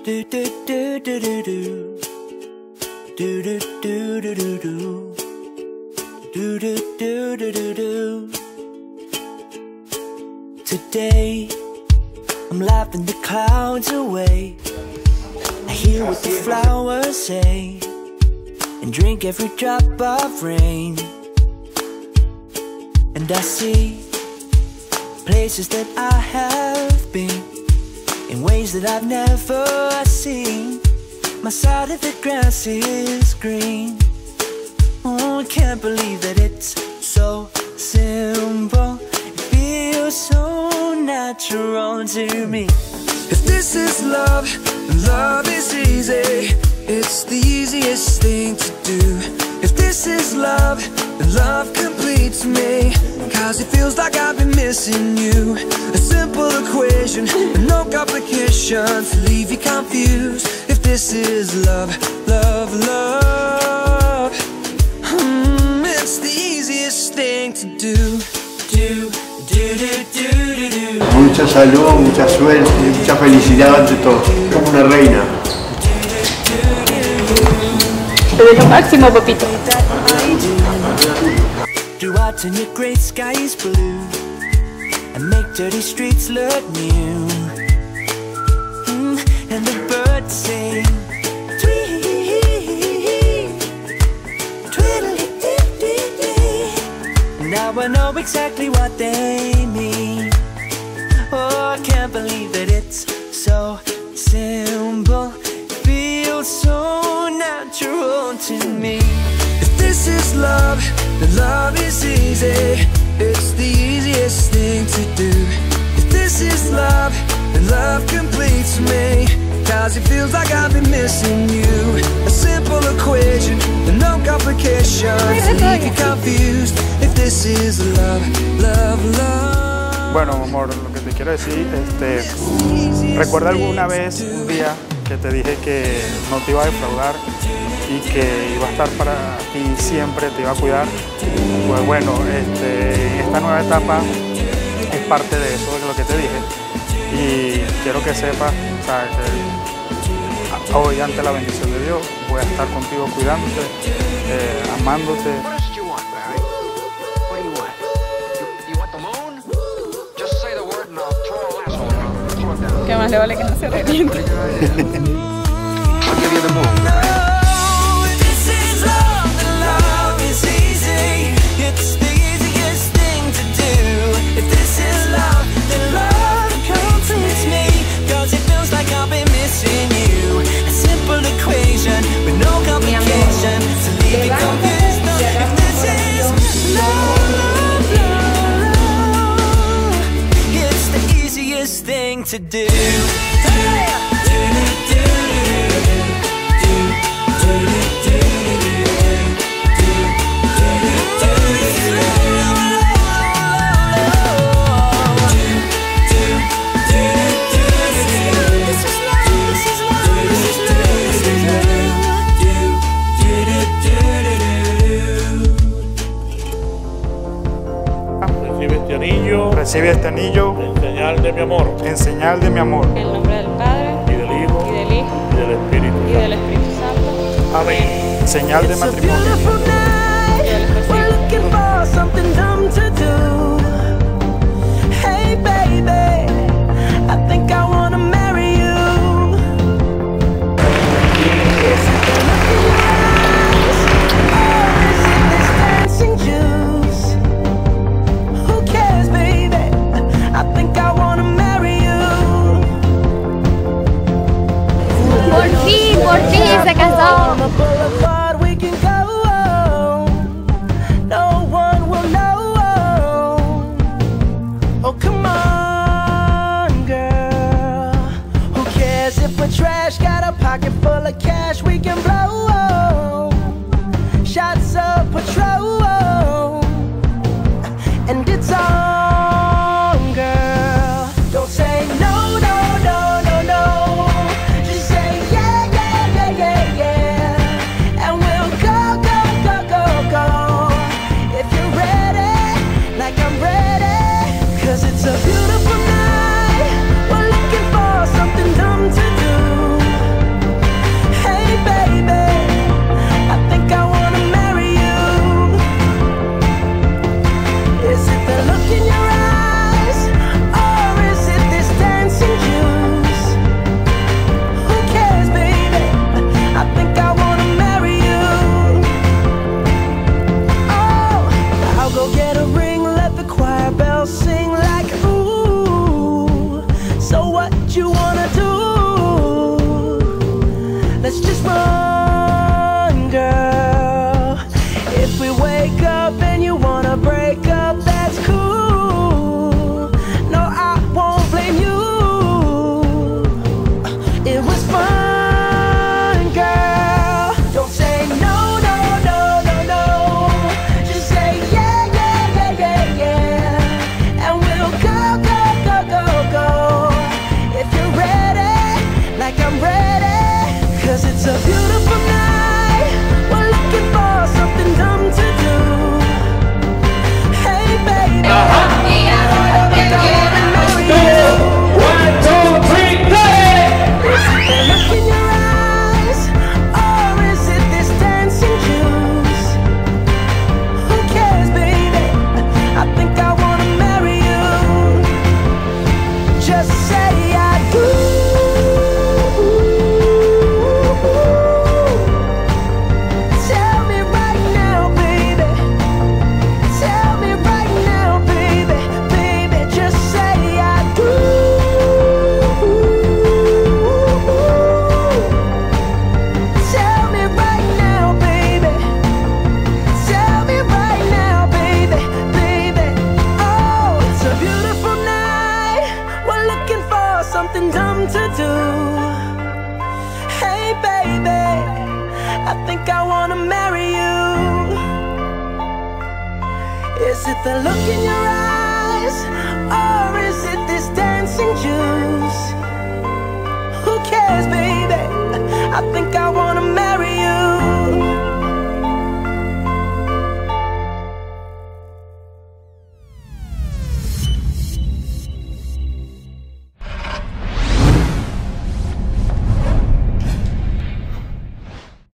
Do do do do do do. Do do do do do do. Do do do do do do. Today I'm laughing the clouds away. I hear what the flowers say and drink every drop of rain. And I see places that I have been in ways that I've never seen. My side of the grass is green. Oh, I can't believe that it's so simple. It feels so natural to me. If this is love, then love is easy. It's the easiest thing to do. If this is love, then love completes me. Cause it feels like I've been missing you. A simple equation with no complications to leave you confused. If this is love, love, love, it's the easiest thing to do. Mucha salud, mucha suerte, mucha felicidad ante todo. Como una reina. Te doy lo máximo, papito. Do I turn your gray skies blue and make dirty streets look new? And the birds sing tweet, tweedledee. Now I know exactly what they mean. Oh, I can't believe that it's so simple. Feels so natural to me. If this is love, then love is easy. It's the easiest thing to do. If this is love, then love completes me. Cause it feels like I've been missing you. A simple equation with no complications to leave you confused. If this is love, love, love. Bueno, amor, lo que te quiero decir, recuerda alguna vez, un día, que te dije que no te iba a defraudar y que iba a estar para ti siempre, te iba a cuidar. Pues bueno, esta nueva etapa es parte de eso, de lo que te dije. Y quiero que sepas, o sea, que hoy, ante la bendición de Dios, voy a estar contigo cuidándote, amándote. Que más le vale que no se reviente. Thing to do. Recibe este anillo en señal de mi amor. En señal de mi amor. En el nombre del Padre, Y del Hijo. y del Hijo, Y del Espíritu y del Espíritu Santo. Amén. Señal de matrimonio. Por fin se casó. Oh, come on, girl. Who cares if we're trash? Got a pocket full of cash we can blow. Shots of Patrol, and it's on, girl. Don't say no, no, no, no, no. Just say yeah, yeah, yeah, yeah, yeah. thing to do. Hey baby, I think I wanna marry you. Is it the look in your eyes,